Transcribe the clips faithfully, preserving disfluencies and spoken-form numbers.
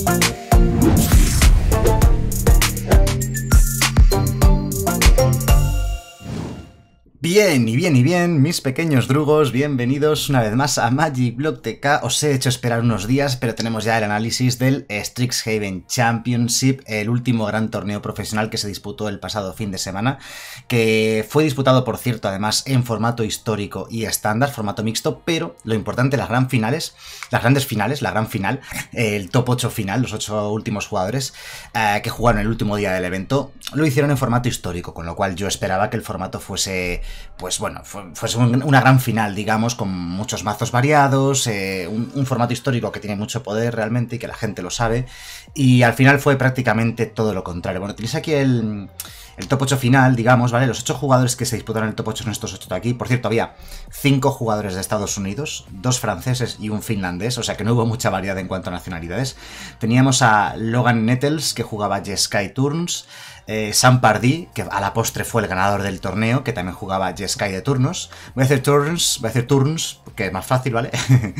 Bien, y bien, y bien, mis pequeños drugos, bienvenidos una vez más a Magic Block T K. Os he hecho esperar unos días, pero tenemos ya el análisis del Strixhaven Championship, el último gran torneo profesional que se disputó el pasado fin de semana, que fue disputado, por cierto, además en formato histórico y estándar, formato mixto, pero lo importante, las gran finales, las grandes finales, la gran final, el top ocho final, los ocho últimos jugadores eh, que jugaron el último día del evento, lo hicieron en formato histórico, con lo cual yo esperaba que el formato fuese... pues bueno, fuese una gran final, digamos, con muchos mazos variados, eh, un, un formato histórico que tiene mucho poder realmente y que la gente lo sabe, y al final fue prácticamente todo lo contrario. Bueno, tenéis aquí el, el top ocho final, digamos, ¿vale? Los ocho jugadores que se disputaron el top ocho son estos ocho de aquí. Por cierto, había cinco jugadores de Estados Unidos, dos franceses y un finlandés, o sea que no hubo mucha variedad en cuanto a nacionalidades. Teníamos a Logan Nettles, que jugaba Jeskai Turns, Eh, Sam Pardee, que a la postre fue el ganador del torneo, que también jugaba Jeskai de turnos. Voy a hacer turns, voy a hacer turns, que es más fácil, ¿vale?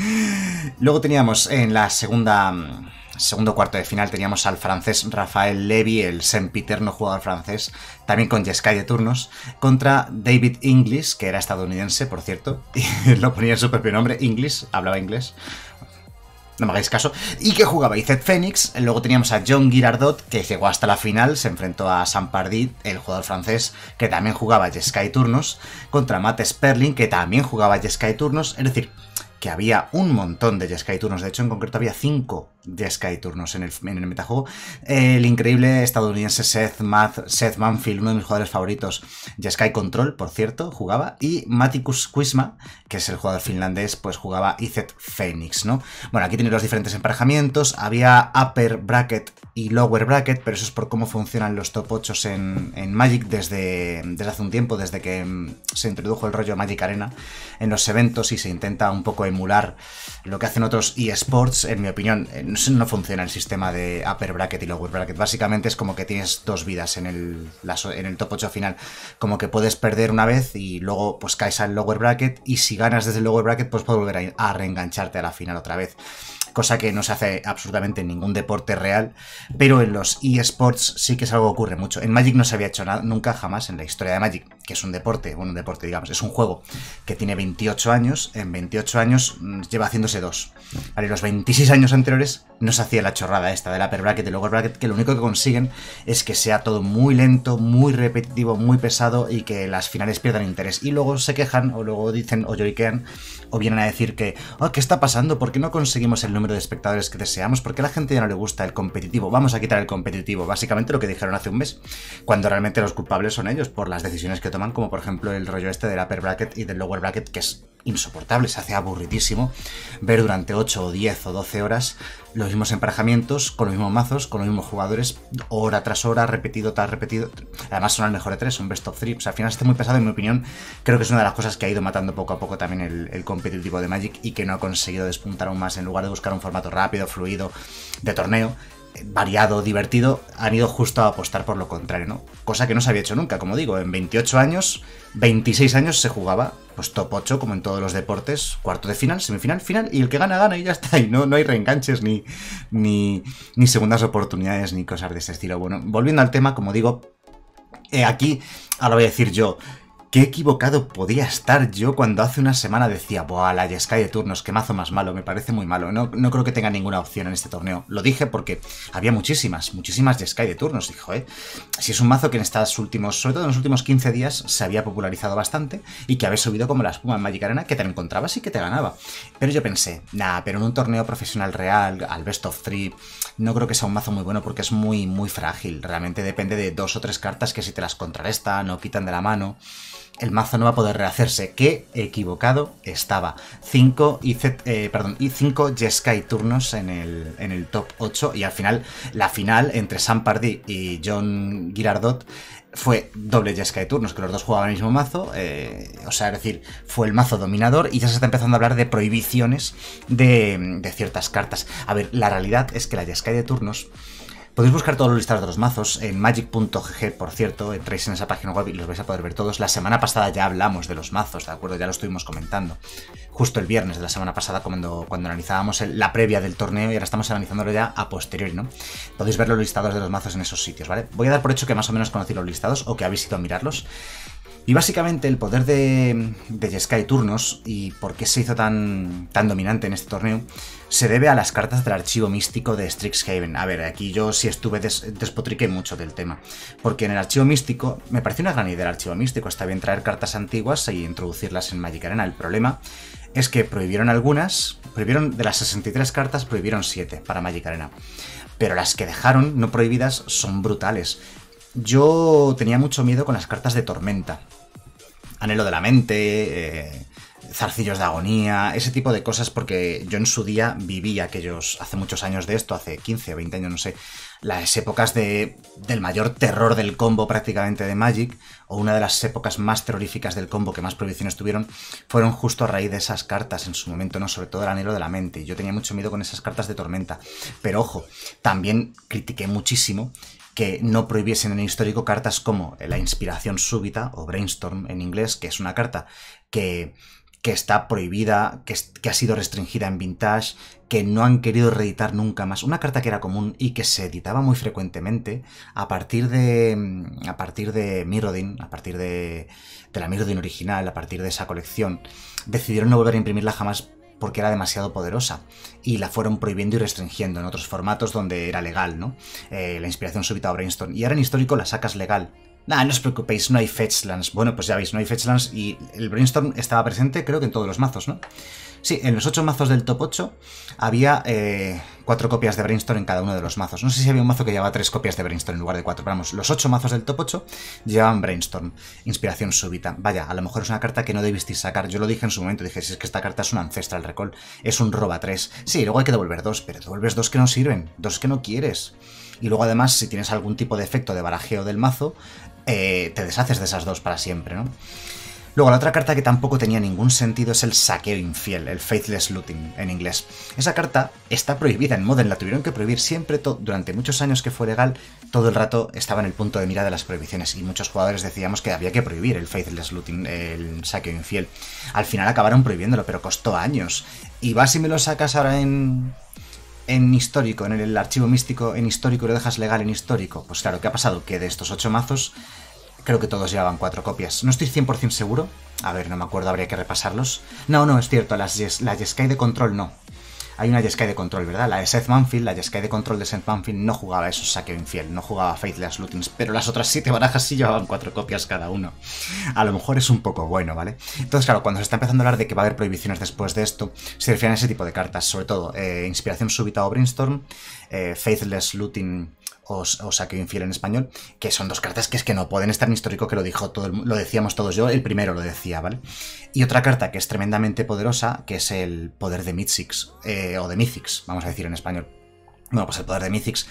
Luego teníamos en la segunda... segundo cuarto de final teníamos al francés Rafael Levy, el sempiterno jugador francés, también con Jeskai de turnos, contra David Inglis, que era estadounidense, por cierto, y lo ponía en su propio nombre, Inglis, hablaba inglés. No me hagáis caso. Y que jugaba Izet Phoenix. Luego teníamos a John Girardot, que llegó hasta la final. Se enfrentó a Sam Pardee, el jugador francés, que también jugaba Jeskai Turnos. Contra Matt Sperling, que también jugaba Jeskai Turnos. Es decir, que había un montón de Jeskai Turnos. De hecho, en concreto había cinco Jeskai Turnos en el, en el metajuego. El increíble estadounidense Seth, Math, Seth Manfield, uno de mis jugadores favoritos, Jeskai Control, por cierto, jugaba. Y Matikus Quisma, que es el jugador finlandés, pues jugaba Izet Phoenix, ¿no? Bueno, aquí tenéis los diferentes emparejamientos. Había Upper Bracket y Lower Bracket, pero eso es por cómo funcionan los top ocho en, en Magic desde, desde hace un tiempo, desde que se introdujo el rollo Magic Arena en los eventos y se intenta un poco emular lo que hacen otros eSports. En mi opinión, no, no funciona el sistema de Upper Bracket y Lower Bracket. Básicamente es como que tienes dos vidas en el, la, en el top ocho final. Como que puedes perder una vez y luego pues caes al Lower Bracket, y si ganas desde el Lower Bracket pues puedes volver a, a reengancharte a la final otra vez. Cosa que no se hace absolutamente en ningún deporte real, pero en los eSports sí que es algo que ocurre mucho. En Magic no se había hecho nada, nunca jamás en la historia de Magic, que es un deporte, bueno, un deporte digamos, es un juego que tiene veintiocho años, en veintiocho años lleva haciéndose dos. Vale, los veintiséis años anteriores no se hacía la chorrada esta del Upper Bracket y Lower Bracket, que lo único que consiguen es que sea todo muy lento, muy repetitivo, muy pesado y que las finales pierdan interés. Y luego se quejan, o luego dicen, o lloriquean, o vienen a decir que, oh, ¿qué está pasando? ¿Por qué no conseguimos el número de espectadores que deseamos? ¿Por qué a la gente ya no le gusta el competitivo? Vamos a quitar el competitivo. Básicamente lo que dijeron hace un mes, cuando realmente los culpables son ellos por las decisiones que toman, como por ejemplo el rollo este del Upper Bracket y del Lower Bracket, que es insoportable, se hace aburridísimo ver durante ocho o diez o doce horas los mismos emparejamientos, con los mismos mazos, con los mismos jugadores, hora tras hora, repetido tras repetido. Además son el mejor de tres, son best of three. O sea, al final está muy pesado, en mi opinión. Creo que es una de las cosas que ha ido matando poco a poco también el, el competitivo de Magic, y que no ha conseguido despuntar aún más. En lugar de buscar un formato rápido, fluido, de torneo, variado, divertido, han ido justo a apostar por lo contrario, ¿no? Cosa que no se había hecho nunca, como digo, en veintiocho años, veintiséis años se jugaba, pues top ocho, como en todos los deportes, cuarto de final, semifinal, final, y el que gana, gana, y ya está, y no, no hay reenganches, ni, ni, ni segundas oportunidades, ni cosas de ese estilo. Bueno, volviendo al tema, como digo, eh, aquí, ahora voy a decir yo, qué equivocado podía estar yo cuando hace una semana decía, buah, la Jeskai de turnos, qué mazo más malo, me parece muy malo. No, no creo que tenga ninguna opción en este torneo. Lo dije porque había muchísimas, muchísimas Jeskai de turnos. Dije, joder, si es un mazo que en estos últimos, sobre todo en los últimos quince días, se había popularizado bastante y que había subido como la espuma en Magic Arena, que te lo encontrabas y que te ganaba. Pero yo pensé, nah, pero en un torneo profesional real, al best of three, no creo que sea un mazo muy bueno porque es muy, muy frágil. Realmente depende de dos o tres cartas que si te las contrarrestan o quitan de la mano, el mazo no va a poder rehacerse. Qué equivocado estaba. cinco y eh, perdón, y cinco Jeskai turnos en el, en el top ocho, y al final, la final entre Sam Pardee y John Girardot fue doble Jeskai turnos, que los dos jugaban el mismo mazo, eh, o sea, es decir, fue el mazo dominador, y ya se está empezando a hablar de prohibiciones de, de ciertas cartas. A ver, la realidad es que la Jeskai de turnos Podéis buscar todos los listados de los mazos en magic punto g g, por cierto, entráis en esa página web y los vais a poder ver todos. La semana pasada ya hablamos de los mazos, ¿de acuerdo? Ya lo estuvimos comentando. Justo el viernes de la semana pasada cuando, cuando analizábamos el, la previa del torneo, y ahora estamos analizándolo ya a posteriori, ¿no? Podéis ver los listados de los mazos en esos sitios, ¿vale? Voy a dar por hecho que más o menos conocéis los listados o que habéis ido a mirarlos. Y básicamente el poder de, de Jeskai Turnos y por qué se hizo tan, tan dominante en este torneo se debe a las cartas del archivo místico de Strixhaven. A ver, aquí yo sí estuve des, despotriqué mucho del tema, porque en el archivo místico me pareció una gran idea el archivo místico. Está bien traer cartas antiguas e introducirlas en Magic Arena. El problema es que prohibieron algunas, prohibieron de las sesenta y tres cartas, prohibieron siete para Magic Arena, pero las que dejaron no prohibidas son brutales. Yo tenía mucho miedo con las cartas de Tormenta, Anhelo de la Mente, eh, Zarcillos de Agonía, ese tipo de cosas, porque yo en su día viví aquellos, hace muchos años de esto, hace quince o veinte años, no sé, las épocas de, del mayor terror del combo prácticamente de Magic, o una de las épocas más terroríficas del combo que más prohibiciones tuvieron, fueron justo a raíz de esas cartas en su momento, ¿no? Sobre todo el Anhelo de la Mente. Yo tenía mucho miedo con esas cartas de Tormenta, pero ojo, también critiqué muchísimo que no prohibiesen en el histórico cartas como la Inspiración Súbita o Brainstorm en inglés, que es una carta que, que está prohibida, que, que ha sido restringida en Vintage, que no han querido reeditar nunca más. Una carta que era común y que se editaba muy frecuentemente a partir de a partir de Mirrodin, a partir de, de la Mirrodin original, a partir de esa colección. Decidieron no volver a imprimirla jamás porque era demasiado poderosa, y la fueron prohibiendo y restringiendo en otros formatos donde era legal, ¿no? Eh, la Inspiración Súbita o Brainstorm. Y ahora en histórico la sacas legal. Nah, no os preocupéis, no hay Fetchlands. Bueno, pues ya veis, no hay Fetchlands, y el Brainstorm estaba presente creo que en todos los mazos, ¿no? Sí, en los ocho mazos del top ocho había eh, cuatro copias de Brainstorm en cada uno de los mazos. No sé si había un mazo que llevaba tres copias de Brainstorm en lugar de cuatro, pero vamos, los ocho mazos del top ocho llevaban Brainstorm, Inspiración Súbita. Vaya, a lo mejor es una carta que no debisteis sacar. Yo lo dije en su momento, dije, si es que esta carta es un Ancestral Recall, es un roba tres. Sí, luego hay que devolver dos, pero devuelves dos que no sirven, dos que no quieres. Y luego además, si tienes algún tipo de efecto de barajeo del mazo, eh, te deshaces de esas dos para siempre, ¿no? Luego, la otra carta que tampoco tenía ningún sentido es el Saqueo Infiel, el Faithless Looting en inglés. Esa carta está prohibida en Modern, la tuvieron que prohibir siempre, durante muchos años que fue legal, todo el rato estaba en el punto de mira de las prohibiciones, y muchos jugadores decíamos que había que prohibir el Faithless Looting, el Saqueo Infiel. Al final acabaron prohibiéndolo, pero costó años. Y vas y me lo sacas ahora en... en histórico, en el archivo místico en histórico, y lo dejas legal en histórico. Pues claro, ¿qué ha pasado? Que de estos ocho mazos, creo que todos llevaban cuatro copias. No estoy cien por cien seguro. A ver, no me acuerdo, habría que repasarlos. No, no, es cierto, las yes, la Jeskai de control no. Hay una Jeskai de control, ¿verdad? La de Seth Manfield, la Jeskai de control de Seth Manfield no jugaba esos Saqueo Infiel, no jugaba Faithless Lootings, pero las otras siete barajas sí llevaban cuatro copias cada uno. A lo mejor es un poco bueno, ¿vale? Entonces, claro, cuando se está empezando a hablar de que va a haber prohibiciones después de esto, se refieren a ese tipo de cartas, sobre todo eh, Inspiración Súbita o Brainstorm, eh, Faithless Looting o, o Saqueo Infiel en español, que son dos cartas que es que no pueden estar en histórico, que lo dijo todo el, lo decíamos todos, yo el primero lo decía, ¿vale? Y otra carta que es tremendamente poderosa, que es el poder de Mythics, eh, o de Mythics, vamos a decir en español. Bueno, pues el poder de Mythics,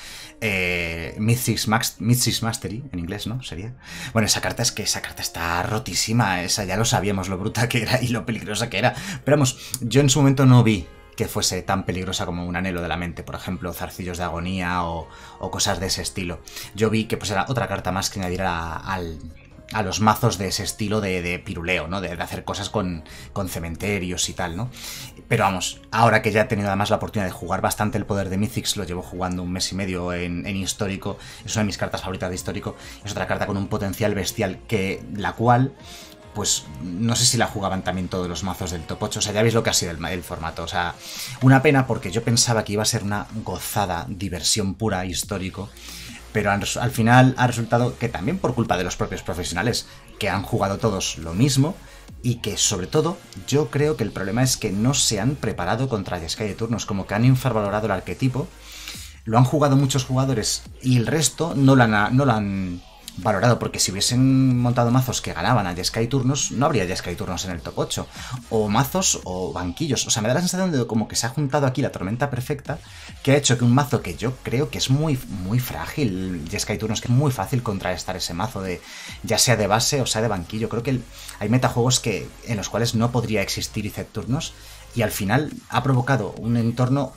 eh, Mythics, Max, Mythics Mastery, en inglés, ¿no? Sería. Bueno, esa carta es que esa carta está rotísima, esa ya lo sabíamos, lo bruta que era y lo peligrosa que era. Pero vamos, yo en su momento no vi que fuese tan peligrosa como un Anhelo de la Mente, por ejemplo, Zarcillos de Agonía o, o cosas de ese estilo. Yo vi que pues era otra carta más que añadir a, al... a los mazos de ese estilo de, de piruleo, ¿no? De, de hacer cosas con, con cementerios y tal, ¿no? Pero vamos, ahora que ya he tenido además la oportunidad de jugar bastante el poder de Mythics, lo llevo jugando un mes y medio en, en histórico, es una de mis cartas favoritas de histórico, es otra carta con un potencial bestial, que la cual, pues no sé si la jugaban también todos los mazos del top ocho, o sea, ya veis lo que ha sido el, el formato, o sea, una pena porque yo pensaba que iba a ser una gozada, diversión pura histórico, pero al, al final ha resultado que también por culpa de los propios profesionales, que han jugado todos lo mismo, y que sobre todo yo creo que el problema es que no se han preparado contra Jeskai de turnos, como que han infravalorado el arquetipo, lo han jugado muchos jugadores y el resto no lo han, no lo han valorado, porque si hubiesen montado mazos que ganaban a Jeskai turnos, no habría Jeskai turnos en el top ocho, o mazos o banquillos, o sea, me da la sensación de como que se ha juntado aquí la tormenta perfecta, que ha hecho que un mazo que yo creo que es muy, muy frágil, Jeskai turnos, que es muy fácil contrarrestar ese mazo, de ya sea de base o sea de banquillo, creo que el, hay metajuegos que, en los cuales no podría existir Izet turnos, y al final ha provocado un entorno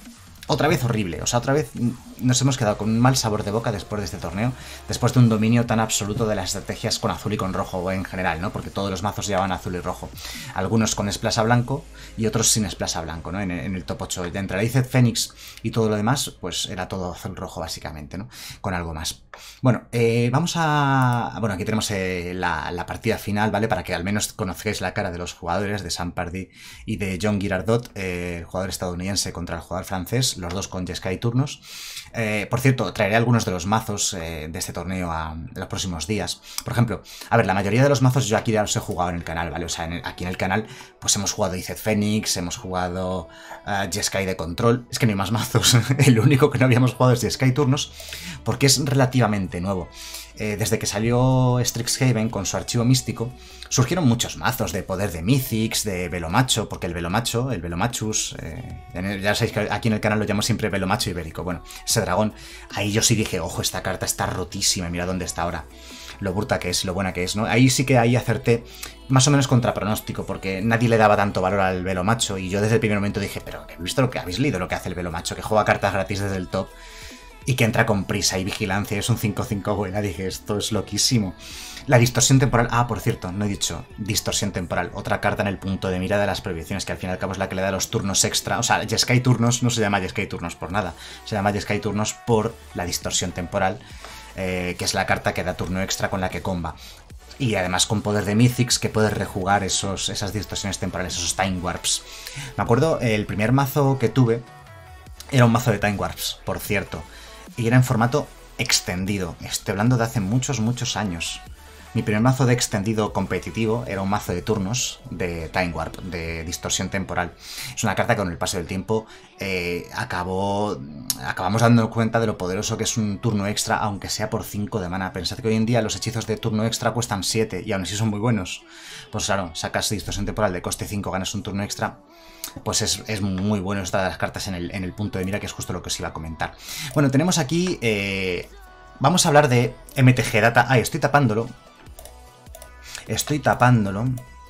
otra vez horrible, o sea, otra vez nos hemos quedado con un mal sabor de boca después de este torneo, después de un dominio tan absoluto de las estrategias con azul y con rojo en general, ¿no? Porque todos los mazos llevaban azul y rojo, algunos con esplasa blanco y otros sin esplasa blanco, ¿no? En, en el top ocho, entre la Iced Fénix y todo lo demás, pues era todo azul rojo básicamente, ¿no? Con algo más. Bueno, eh, vamos a... Bueno, aquí tenemos eh, la, la partida final, ¿vale? Para que al menos conozcáis la cara de los jugadores, de Sam Pardee y de John Girardot, eh, el jugador estadounidense contra el jugador francés, los dos con Jeskai turnos. Eh, por cierto, traeré algunos de los mazos eh, de este torneo a, a los próximos días. Por ejemplo, a ver, la mayoría de los mazos yo aquí ya los he jugado en el canal, ¿vale? O sea, en el, aquí en el canal pues hemos jugado Iced Fénix, hemos jugado uh, Jeskai de control. Es que no hay más mazos. El único que no habíamos jugado es Jeskai turnos, porque es relativamente nuevo. Eh, desde que salió Strixhaven con su archivo místico, surgieron muchos mazos de poder de Mythics, de Velomacho, porque el Velomacho, el Velomachus, eh, ya sabéis que aquí en el canal lo llamo siempre Velomacho ibérico, bueno, ese dragón, ahí yo sí dije, ojo, esta carta está rotísima, mira dónde está ahora, lo burta que es, lo buena que es, ¿no? Ahí sí que ahí acerté más o menos contra pronóstico, porque nadie le daba tanto valor al Velomacho, y yo desde el primer momento dije, pero ¿he visto lo que habéis leído lo que hace el Velomacho? Que juega cartas gratis desde el top, y que entra con prisa y vigilancia, es un cinco cinco buena, dije, esto es loquísimo. La distorsión temporal, ah, por cierto, no he dicho distorsión temporal, otra carta en el punto de mira de las prohibiciones, que al fin y al cabo es la que le da los turnos extra, o sea, Jeskai turnos no se llama Jeskai turnos por nada, se llama Jeskai turnos por la distorsión temporal, eh, que es la carta que da turno extra con la que comba. Y además con poder de Mythics que puedes rejugar esos, esas distorsiones temporales, esos Time Warps. Me acuerdo, el primer mazo que tuve era un mazo de Time Warps, por cierto. Y era en formato extendido. Estoy hablando de hace muchos, muchos años. Mi primer mazo de extendido competitivo era un mazo de turnos de Time Warp, de distorsión temporal. Es una carta que con el paso del tiempo eh, acabó, acabamos dándonos cuenta de lo poderoso que es un turno extra, aunque sea por cinco de mana. Pensad que hoy en día los hechizos de turno extra cuestan siete y aún así son muy buenos. Pues claro, sacas distorsión temporal de coste cinco, ganas un turno extra. Pues es, es muy bueno estas las cartas en el, en el punto de mira, que es justo lo que os iba a comentar. Bueno, tenemos aquí... Eh, vamos a hablar de M T G Data. Ah, estoy tapándolo. Estoy tapándolo.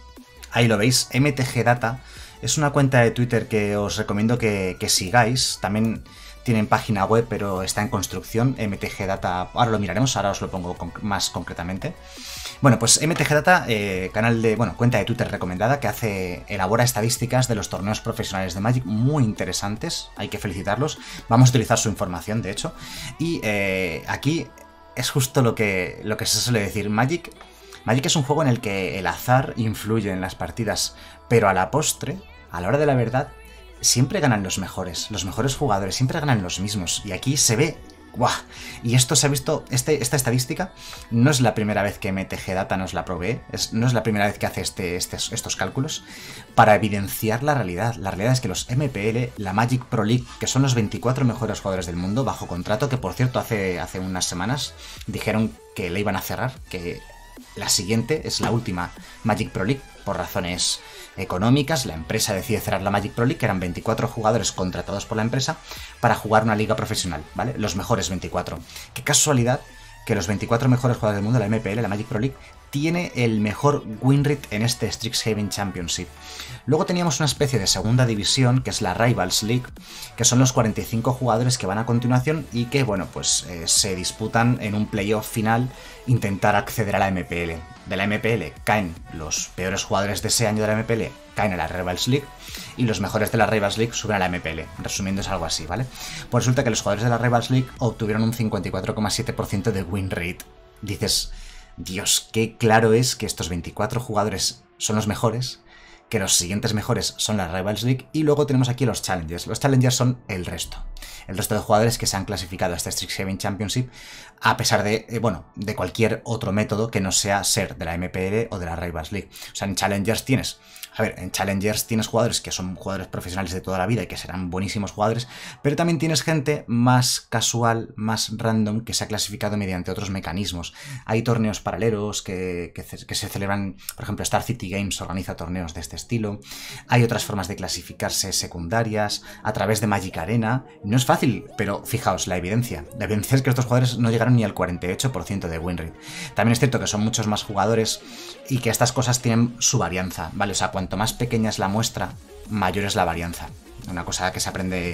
Ahí lo veis, M T G Data. Es una cuenta de Twitter que os recomiendo que, que sigáis. También tienen página web, pero está en construcción. M T G Data, ahora lo miraremos, ahora os lo pongo con, más concretamente. Bueno, pues M T G Data, eh, canal de, bueno, cuenta de Twitter recomendada, que hace, elabora estadísticas de los torneos profesionales de Magic muy interesantes, hay que felicitarlos, vamos a utilizar su información, de hecho, y eh, aquí es justo lo que, lo que se suele decir, Magic, Magic es un juego en el que el azar influye en las partidas, pero a la postre, a la hora de la verdad, siempre ganan los mejores, los mejores jugadores, siempre ganan los mismos, y aquí se ve... ¡Guau! Y esto se ha visto, este, esta estadística no es la primera vez que M T G Data nos la provee, es, no es la primera vez que hace este, este, estos cálculos para evidenciar la realidad. La realidad es que los M P L, la Magic Pro League, que son los veinticuatro mejores jugadores del mundo bajo contrato, que por cierto hace, hace unas semanas dijeron que le iban a cerrar, que la siguiente es la última Magic Pro League, por razones económicas, la empresa decide cerrar la Magic Pro League, que eran veinticuatro jugadores contratados por la empresa para jugar una liga profesional, ¿vale? Los mejores veinticuatro. Qué casualidad que los veinticuatro mejores jugadores del mundo, la M P L, la Magic Pro League, tiene el mejor win rate en este Strixhaven Championship. Luego teníamos una especie de segunda división, que es la Rivals League, que son los cuarenta y cinco jugadores que van a continuación y que, bueno, pues eh, se disputan en un playoff final intentar acceder a la M P L. De la M P L caen los peores jugadores de ese año de la M P L, caen a la Rivals League, y los mejores de la Rivals League suben a la M P L. Resumiendo, es algo así, ¿vale? Pues resulta que los jugadores de la Rivals League obtuvieron un cincuenta y cuatro coma siete por ciento de win rate. Dices, Dios, qué claro es que estos veinticuatro jugadores son los mejores, que los siguientes mejores son la Rivals League, y luego tenemos aquí los Challengers. Los Challengers son el resto. El resto de jugadores que se han clasificado a este Strixhaven Championship a pesar de, eh, bueno, de cualquier otro método que no sea ser de la M P L o de la Rivals League. O sea, en Challengers tienes... A ver, en Challengers tienes jugadores que son jugadores profesionales de toda la vida y que serán buenísimos jugadores, pero también tienes gente más casual, más random, que se ha clasificado mediante otros mecanismos. Hay torneos paralelos que, que, que se celebran, por ejemplo, Star City Games organiza torneos de este estilo. Hay otras formas de clasificarse secundarias a través de Magic Arena. No es fácil, pero fijaos, la evidencia. La evidencia es que estos jugadores no llegaron ni al cuarenta y ocho por ciento de win rate. También es cierto que son muchos más jugadores y que estas cosas tienen su varianza, ¿vale? O sea, cuanto más pequeña es la muestra, mayor es la varianza. Una cosa que se aprende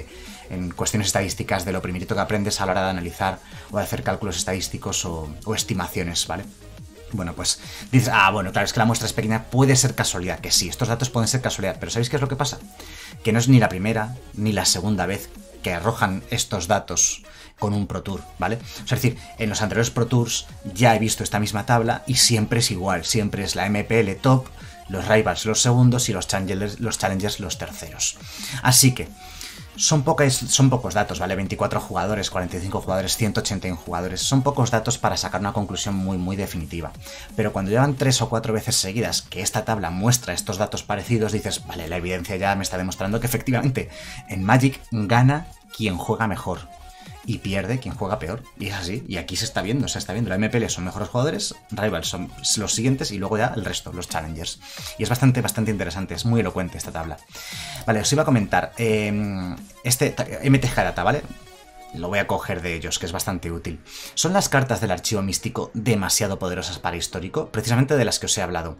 en cuestiones estadísticas de lo primerito que aprendes a la hora de analizar o de hacer cálculos estadísticos o, o estimaciones, ¿vale? Bueno, pues dices, ah, bueno, claro, es que la muestra es pequeña, puede ser casualidad, que sí, estos datos pueden ser casualidad, pero ¿sabéis qué es lo que pasa? Que no es ni la primera ni la segunda vez que arrojan estos datos con un Pro Tour, ¿vale? O sea, es decir, en los anteriores Pro Tours ya he visto esta misma tabla y siempre es igual, siempre es la M P L top, los Rivals los segundos y los Challengers los, challengers los terceros. Así que son, pocas, son pocos datos, ¿vale? veinticuatro jugadores, cuarenta y cinco jugadores, ciento ochenta y uno jugadores. Son pocos datos para sacar una conclusión muy, muy definitiva. Pero cuando llevan tres o cuatro veces seguidas que esta tabla muestra estos datos parecidos, dices, vale, la evidencia ya me está demostrando que efectivamente en Magic gana quien juega mejor y pierde quien juega peor. Y es así. Y aquí se está viendo, se está viendo. La M P L son mejores jugadores, Rivals son los siguientes y luego ya el resto, los Challengers. Y es bastante, bastante interesante. Es muy elocuente esta tabla. Vale, os iba a comentar. Eh, este M T G Data, ¿vale? Lo voy a coger de ellos, que es bastante útil. ¿Son las cartas del archivo místico demasiado poderosas para histórico? Precisamente de las que os he hablado.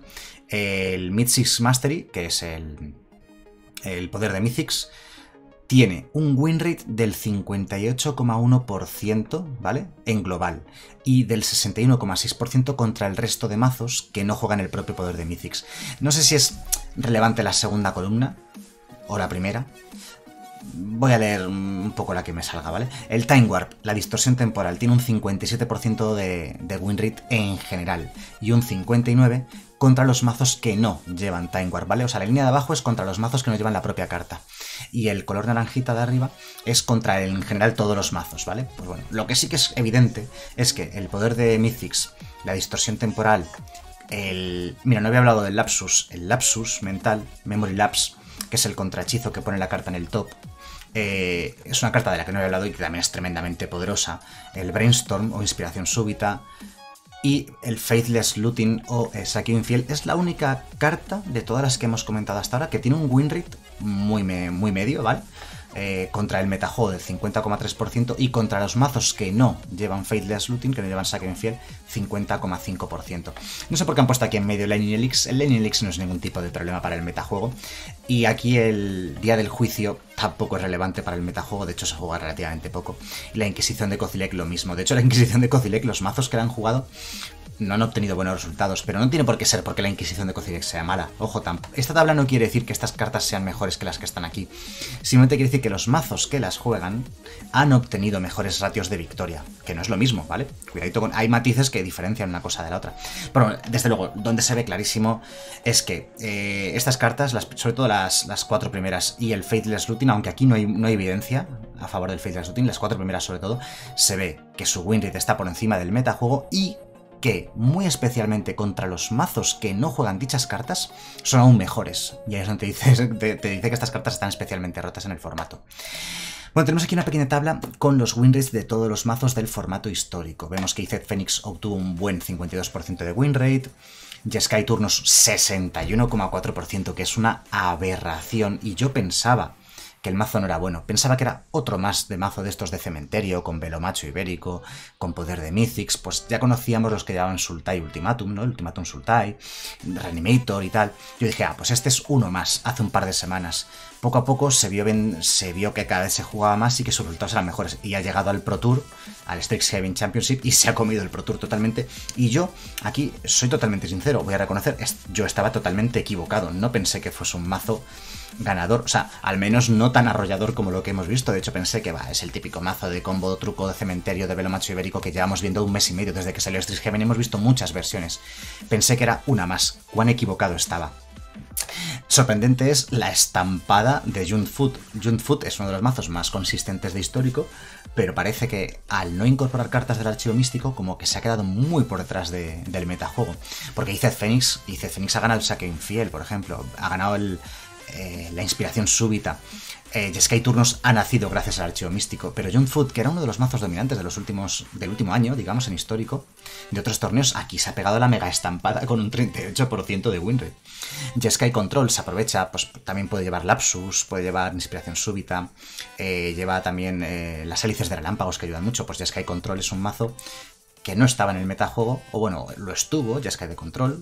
El Mythics Mastery, que es el, el poder de Mythics, tiene un win rate del cincuenta y ocho coma uno por ciento, ¿vale? En global. Y del sesenta y uno coma seis por ciento contra el resto de mazos que no juegan el propio poder de Mythics. No sé si es relevante la segunda columna o la primera. Voy a leer un poco la que me salga, ¿vale? El Time Warp, la distorsión temporal, tiene un cincuenta y siete por ciento de, de win rate en general y un cincuenta y nueve por ciento contra los mazos que no llevan Time Warp, ¿vale? O sea, la línea de abajo es contra los mazos que no llevan la propia carta. Y el color naranjita de arriba es contra, en general, todos los mazos, ¿vale? Pues bueno, lo que sí que es evidente es que el poder de Mythics, la distorsión temporal, el... Mira, no había hablado del lapsus, el lapsus mental, Memory Lapse, que es el contrahechizo que pone la carta en el top. Eh, es una carta de la que no había hablado y que también es tremendamente poderosa. El Brainstorm o Inspiración Súbita. Y el Faithless Looting o eh, Saqueo Infiel es la única carta de todas las que hemos comentado hasta ahora que tiene un win rate muy, me, muy medio, ¿vale? Eh, contra el metajuego del cincuenta coma tres por ciento y contra los mazos que no llevan Faithless Looting, que no llevan Saqueo Infiel, cincuenta coma cinco por ciento. No sé por qué han puesto aquí en medio el Lightning Elix. El Lightning Elix no es ningún tipo de problema para el metajuego. Y aquí el Día del Juicio tampoco es relevante para el metajuego, de hecho se juega relativamente poco. Y la Inquisición de Kozilek lo mismo. De hecho, la Inquisición de Kozilek, los mazos que la han jugado no han obtenido buenos resultados, pero no tiene por qué ser porque la Inquisición de Kozilek sea mala. Ojo, esta tabla no quiere decir que estas cartas sean mejores que las que están aquí. Simplemente quiere decir que los mazos que las juegan han obtenido mejores ratios de victoria, que no es lo mismo, ¿vale? Cuidadito con... Hay matices que diferencian una cosa de la otra. Pero, desde luego, donde se ve clarísimo es que eh, estas cartas, las, sobre todo las, las cuatro primeras y el Faithless Looting, aunque aquí no hay, no hay evidencia a favor del Faithless Looting, las cuatro primeras sobre todo, se ve que su win rate está por encima del metajuego y que, muy especialmente contra los mazos que no juegan dichas cartas, son aún mejores. Y ahí es donde te dice, te, te dice que estas cartas están especialmente rotas en el formato. Bueno, tenemos aquí una pequeña tabla con los win rates de todos los mazos del formato histórico. Vemos que Izzet Phoenix obtuvo un buen cincuenta y dos por ciento de win rate, Jeskai Turnos sesenta y uno coma cuatro por ciento, que es una aberración, y yo pensaba que el mazo no era bueno. Pensaba que era otro más de mazo de estos de cementerio, con Velomacho Ibérico, con poder de Mythics. Pues ya conocíamos los que llevaban Sultai Ultimatum, ¿no? El Ultimatum Sultai, Reanimator y tal. Yo dije, ah, pues este es uno más, hace un par de semanas. Poco a poco se vio, bien, se vio que cada vez se jugaba más y que sus resultados eran mejores. Y ha llegado al Pro Tour, al Strixhaven Championship, y se ha comido el Pro Tour totalmente. Y yo, aquí, soy totalmente sincero, voy a reconocer, yo estaba totalmente equivocado. No pensé que fuese un mazo ganador, o sea, al menos no tan arrollador como lo que hemos visto. De hecho, pensé que va, es el típico mazo de combo truco de cementerio de Velomacho Ibérico que llevamos viendo un mes y medio desde que salió Strixhaven. Hemos visto muchas versiones. Pensé que era una más. Cuán equivocado estaba. Sorprendente es la estampada de Juntfoot. Juntfoot es uno de los mazos más consistentes de histórico, pero parece que al no incorporar cartas del archivo místico, como que se ha quedado muy por detrás de, del metajuego. Porque Izzet Phoenix, Izzet Phoenix ha ganado el Saque Infiel, por ejemplo, ha ganado el, eh, la Inspiración Súbita. Eh, Jeskai Turnos ha nacido gracias al archivo místico, pero Juntfoot, que era uno de los mazos dominantes de los últimos, del último año, digamos, en histórico, de otros torneos, aquí se ha pegado la mega estampada con un treinta y ocho por ciento de win rate. Jeskai Control se aprovecha, pues también puede llevar Lapsus, puede llevar Inspiración Súbita, eh, lleva también eh, las hélices de relámpagos que ayudan mucho. Pues Jeskai Control es un mazo que no estaba en el metajuego, o bueno, lo estuvo, Jeskai de Control,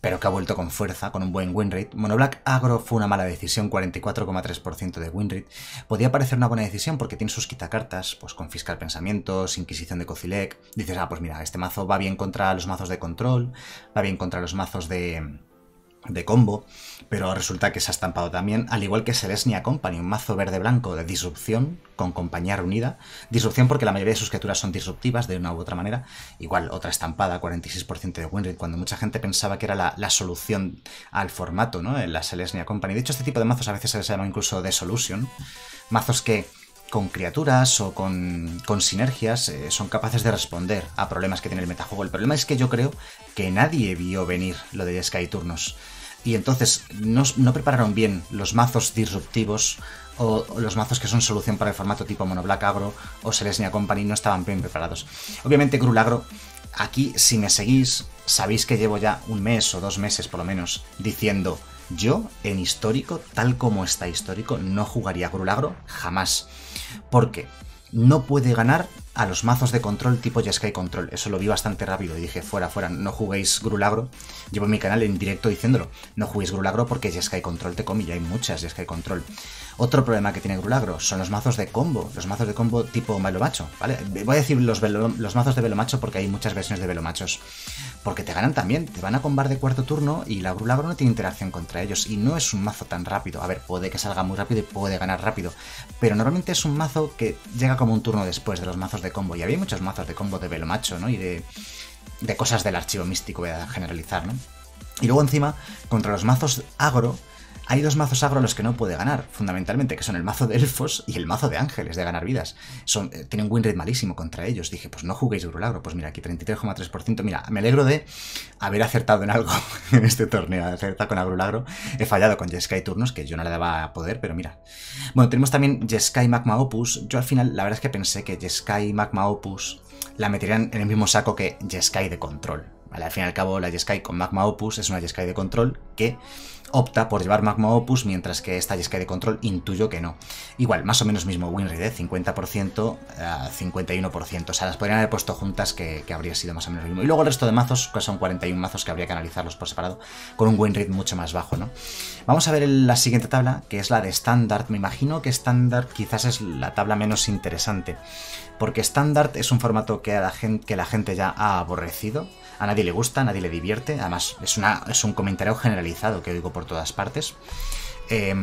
pero que ha vuelto con fuerza, con un buen win rate. Monoblack Agro fue una mala decisión, cuarenta y cuatro coma tres por ciento de win rate. Podía parecer una buena decisión porque tiene sus quitacartas, pues con Fiscal Pensamientos, Inquisición de Kozilek. Dices, ah, pues mira, este mazo va bien contra los mazos de control, va bien contra los mazos de... de combo, pero resulta que se ha estampado también, al igual que Selesnya Company, un mazo verde-blanco de disrupción con compañía reunida. Disrupción porque la mayoría de sus criaturas son disruptivas de una u otra manera. Igual, otra estampada, cuarenta y seis por ciento de win rate, cuando mucha gente pensaba que era la, la solución al formato, ¿no? En la Selesnya Company. De hecho, este tipo de mazos a veces se les llama incluso de solution. Mazos que con criaturas o con, con sinergias eh, son capaces de responder a problemas que tiene el metajuego. El problema es que yo creo que nadie vio venir lo de Jeskai Turnos. Y entonces no, no prepararon bien los mazos disruptivos o, o los mazos que son solución para el formato tipo Monoblack Agro o Selesnya Company, no estaban bien preparados. Obviamente Gruul Agro, aquí si me seguís, sabéis que llevo ya un mes o dos meses por lo menos diciendo: yo en histórico, tal como está histórico, no jugaría Gruul Agro jamás. Porque no puede ganar a los mazos de control tipo Jeskai Control. Eso lo vi bastante rápido y dije, fuera, fuera, no juguéis Gruul Agro. Llevo en mi canal en directo diciéndolo, no juguéis Gruul Agro porque Jeskai Control te come, y hay muchas Jeskai Control. Otro problema que tiene Gruul Agro son los mazos de combo, los mazos de combo tipo Velomacho, ¿vale? Voy a decir los, velo, los mazos de Velomacho porque hay muchas versiones de Velomachos. Porque te ganan también, te van a combar de cuarto turno y la Gruul Agro no tiene interacción contra ellos. Y no es un mazo tan rápido. A ver, puede que salga muy rápido y puede ganar rápido. Pero normalmente es un mazo que llega como un turno después de los mazos de combo. Y había muchos mazos de combo de Velomacho, ¿no? Y de, de cosas del archivo místico, voy a generalizar, ¿no? Y luego encima, contra los mazos agro, hay dos mazos agro a los que no puede ganar, fundamentalmente, que son el mazo de elfos y el mazo de ángeles, de ganar vidas. Son, eh, tienen un win rate malísimo contra ellos. Dije, pues no juguéis Gruul Agro. Pues mira, aquí treinta y tres coma tres por ciento. Mira, me alegro de haber acertado en algo en este torneo, acertado con Gruul Agro. He fallado con Jeskai Turnos, que yo no le daba poder, pero mira. Bueno, tenemos también Jeskai Magma Opus. Yo al final, la verdad es que pensé que Jeskai Magma Opus la meterían en el mismo saco que Jeskai de control. Vale, al fin y al cabo, la Jeskai con Magma Opus es una Jeskai de control que opta por llevar Magma Opus, mientras que esta Jeskai de control intuyo que no. Igual, más o menos mismo win rate, ¿eh? cincuenta por ciento a cincuenta y uno por ciento. O sea, las podrían haber puesto juntas que, que habría sido más o menos lo mismo. Y luego el resto de mazos, que son cuarenta y uno mazos que habría que analizarlos por separado, con un win rate mucho más bajo, ¿no? Vamos a ver la siguiente tabla, que es la de Standard. Me imagino que Standard quizás es la tabla menos interesante, porque Standard es un formato que, a la gente, que la gente ya ha aborrecido. A nadie le gusta, a nadie le divierte. Además, es, una, es un comentario generalizado que oigo por todas partes. Eh,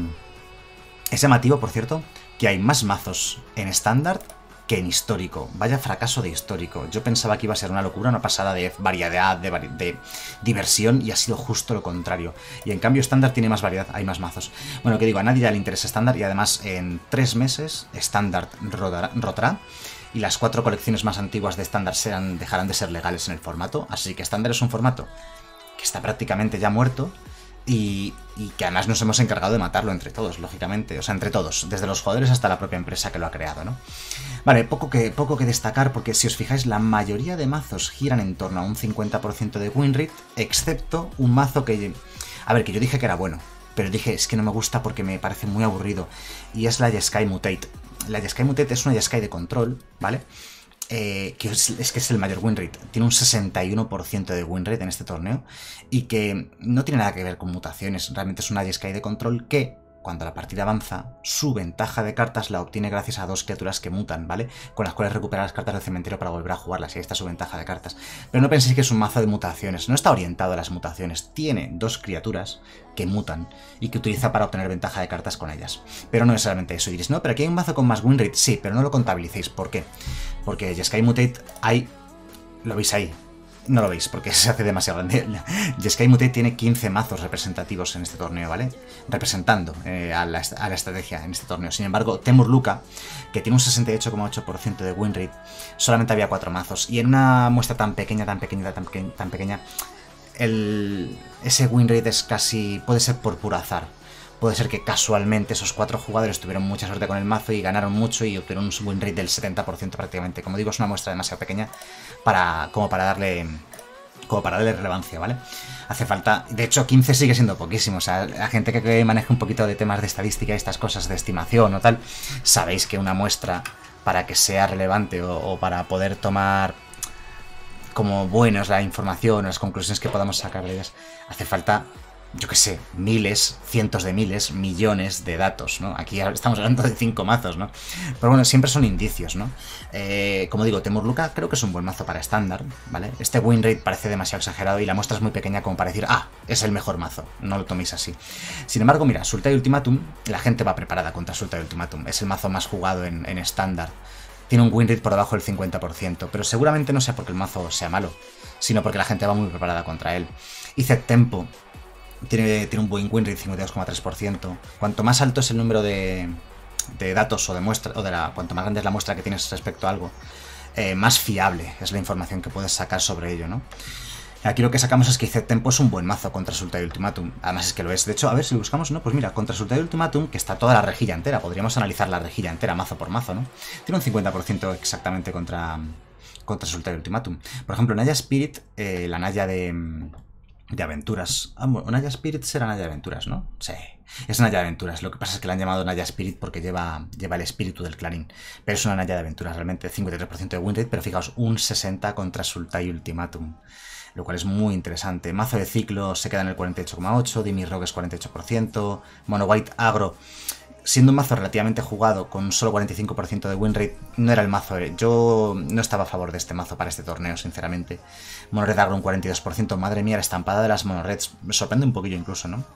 es llamativo, por cierto, que hay más mazos en estándar que en histórico. Vaya fracaso de histórico. Yo pensaba que iba a ser una locura, una pasada de variedad, de, vari de diversión, y ha sido justo lo contrario. Y en cambio estándar tiene más variedad, hay más mazos. Bueno, que digo, a nadie ya le interesa estándar, y además en tres meses estándar rotará. Y las cuatro colecciones más antiguas de estándar serán, dejarán de ser legales en el formato. Así que estándar es un formato que está prácticamente ya muerto y, y que además nos hemos encargado de matarlo entre todos, lógicamente. O sea, entre todos, desde los jugadores hasta la propia empresa que lo ha creado, ¿no? Vale, poco que, poco que destacar, porque si os fijáis, la mayoría de mazos giran en torno a un cincuenta por ciento de win rate, excepto un mazo que... A ver, que yo dije que era bueno, pero dije, es que no me gusta porque me parece muy aburrido. Y es la Jeskai Mutate. La Jeskai Mutate es una Jeskai de control, ¿vale? Eh, que es, es que es el mayor win rate. Tiene un sesenta y uno por ciento de win rate en este torneo. Y que no tiene nada que ver con mutaciones. Realmente es una Jeskai de control que, cuando la partida avanza, su ventaja de cartas la obtiene gracias a dos criaturas que mutan, ¿vale? Con las cuales recupera las cartas del cementerio para volver a jugarlas. Y ahí está su ventaja de cartas. Pero no penséis que es un mazo de mutaciones. No está orientado a las mutaciones. Tiene dos criaturas que mutan y que utiliza para obtener ventaja de cartas con ellas. Pero no es solamente eso. Y diréis, no, pero aquí hay un mazo con más win rate. Sí, pero no lo contabilicéis. ¿Por qué? Porque Jeskai Mutate hay... Lo veis ahí. No lo veis porque se hace demasiado grande. Jeskai Mutate tiene quince mazos representativos en este torneo, ¿vale? Representando eh, a, la, a la estrategia en este torneo. Sin embargo, Temur Luka, que tiene un sesenta y ocho coma ocho por ciento de win rate, solamente había cuatro mazos. Y en una muestra tan pequeña, tan pequeña, tan, peque tan pequeña, el, ese win rate es casi... puede ser por puro azar. Puede ser que casualmente esos cuatro jugadores tuvieron mucha suerte con el mazo y ganaron mucho y obtuvieron un win rate del setenta por ciento prácticamente. Como digo, es una muestra demasiado pequeña para, como para darle como para darle relevancia, ¿vale? Hace falta... De hecho, quince sigue siendo poquísimo. O sea, la gente que maneja un poquito de temas de estadística y estas cosas de estimación o tal, sabéis que una muestra, para que sea relevante o, o para poder tomar como buena es la información, las conclusiones que podamos sacar de ellas, hace falta, yo qué sé, miles, cientos de miles, millones de datos, ¿no? Aquí estamos hablando de cinco mazos, ¿no? Pero bueno, siempre son indicios, ¿no? Eh, como digo, Temurluca creo que es un buen mazo para estándar, ¿vale? Este win rate parece demasiado exagerado y la muestra es muy pequeña como para decir, ah, es el mejor mazo, no lo toméis así. Sin embargo, mira, Sultai Ultimatum, la gente va preparada contra Sultai Ultimatum, es el mazo más jugado en estándar. Tiene un win rate por debajo del cincuenta por ciento, pero seguramente no sea porque el mazo sea malo, sino porque la gente va muy preparada contra él. Izzet Tempo tiene, tiene un buen win rate, cincuenta y dos coma tres por ciento. Cuanto más alto es el número de, de datos o de muestra, o de la, cuanto más grande es la muestra que tienes respecto a algo, eh, más fiable es la información que puedes sacar sobre ello, ¿no? Aquí lo que sacamos es que Izzet Tempo es un buen mazo contra Sultai Ultimatum. Además es que lo es. De hecho, a ver si lo buscamos, ¿no? Pues mira, contra Sultai Ultimatum, que está toda la rejilla entera. Podríamos analizar la rejilla entera, mazo por mazo, ¿no? Tiene un cincuenta por ciento exactamente contra, contra Sultai Ultimatum. Por ejemplo, Naya Spirit, eh, la Naya de, de aventuras. Ah, bueno, Naya Spirit será Naya de aventuras, ¿no? Sí. Es Naya de aventuras. Lo que pasa es que la han llamado Naya Spirit porque lleva, lleva el espíritu del clarín. Pero es una Naya de aventuras, realmente cincuenta y tres por ciento de win rate, pero fijaos, un sesenta por ciento contra Sultai Ultimatum. Lo cual es muy interesante. Mazo de ciclo se queda en el cuarenta y ocho coma ocho, Dimir Rogue es cuarenta y ocho por ciento, Mono White Agro, siendo un mazo relativamente jugado con solo cuarenta y cinco por ciento de win rate, no era el mazo. Yo no estaba a favor de este mazo para este torneo, sinceramente. Mono Red Agro un cuarenta y dos por ciento, madre mía, la estampada de las Mono Reds, me sorprende un poquillo incluso, ¿no?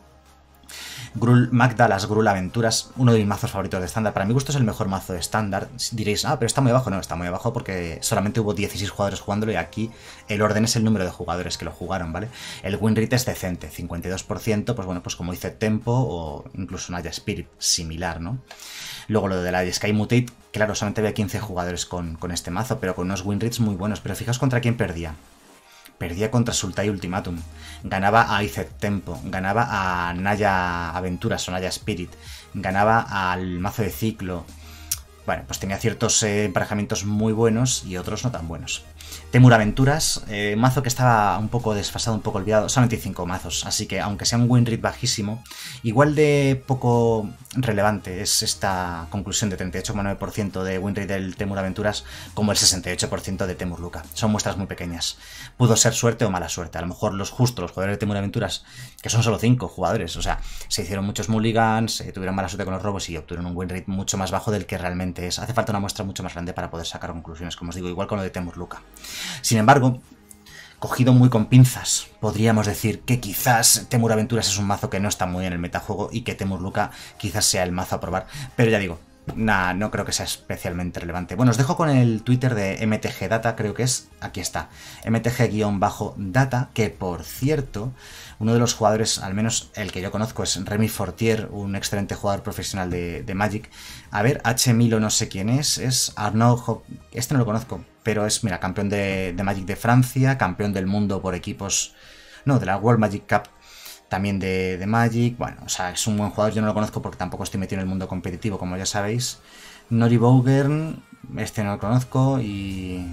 Grul Magda, las Grul Aventuras, uno de mis mazos favoritos de estándar. Para mi gusto es el mejor mazo de estándar. Diréis, ah, pero está muy abajo. No, está muy abajo porque solamente hubo dieciséis jugadores jugándolo y aquí el orden es el número de jugadores que lo jugaron, ¿vale? El win rate es decente, cincuenta y dos por ciento, pues bueno, pues como dice Tempo o incluso Naya Spirit, similar, ¿no? Luego lo de la Sky Mutate, claro, solamente había quince jugadores con, con este mazo, pero con unos win rates muy buenos. Pero fijaos contra quién perdía. Perdía contra Sultai Ultimatum, ganaba a Izzet Tempo, ganaba a Naya Aventuras o Naya Spirit, ganaba al mazo de ciclo. Bueno, pues tenía ciertos eh, emparejamientos muy buenos y otros no tan buenos. Temur Aventuras, eh, mazo que estaba un poco desfasado, un poco olvidado, solamente hay cinco mazos, así que aunque sea un win rate bajísimo, igual de poco relevante es esta conclusión de treinta y ocho coma nueve por ciento de win rate del Temur Aventuras como el sesenta y ocho por ciento de Temurluca. Son muestras muy pequeñas. Pudo ser suerte o mala suerte. A lo mejor los justos, los jugadores de Temur Aventuras, que son solo cinco jugadores, o sea, se hicieron muchos mulligans, eh, tuvieron mala suerte con los robos y obtuvieron un win rate mucho más bajo del que realmente es. Hace falta una muestra mucho más grande para poder sacar conclusiones, como os digo, igual con lo de Temurluca. Sin embargo, cogido muy con pinzas, podríamos decir que quizás Temur Aventuras es un mazo que no está muy en el metajuego y que Temurluca quizás sea el mazo a probar. Pero ya digo, nah, no creo que sea especialmente relevante. Bueno, os dejo con el Twitter de M T G Data, creo que es, aquí está, M T G-Data, que por cierto, uno de los jugadores, al menos el que yo conozco, es Remy Fortier, un excelente jugador profesional de, de Magic. A ver, H. Milo no sé quién es, es Arnaud Hop, este no lo conozco, pero es, mira, campeón de, de Magic de Francia, campeón del mundo por equipos, no, de la World Magic Cup, también de, de Magic. Bueno, o sea, es un buen jugador, yo no lo conozco porque tampoco estoy metido en el mundo competitivo, como ya sabéis. Nori Bogern, este no lo conozco y...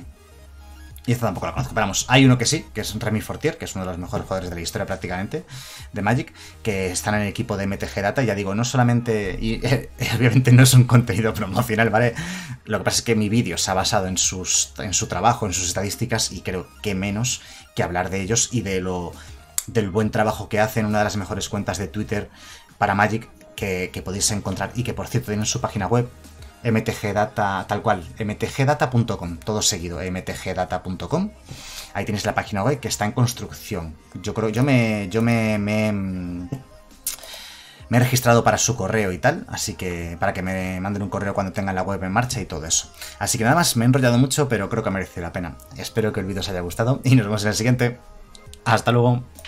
Y esto tampoco lo conozco, pero vamos, hay uno que sí, que es Remy Fortier, que es uno de los mejores jugadores de la historia prácticamente, de Magic, que están en el equipo de M T G Data, y ya digo, no solamente, y eh, obviamente no es un contenido promocional, ¿vale? Lo que pasa es que mi vídeo se ha basado en, sus, en su trabajo, en sus estadísticas, y creo que menos que hablar de ellos y de lo del buen trabajo que hacen, una de las mejores cuentas de Twitter para Magic que, que podéis encontrar, y que por cierto tienen su página web, M T G Data, tal cual, M T G data punto com, todo seguido, M T G data punto com. Ahí tenéis la página web que está en construcción. Yo creo, yo me, yo me, me, me he registrado para su correo y tal, así que para que me manden un correo cuando tengan la web en marcha y todo eso. Así que nada más, me he enrollado mucho, pero creo que merece la pena. Espero que el vídeo os haya gustado y nos vemos en el siguiente. Hasta luego.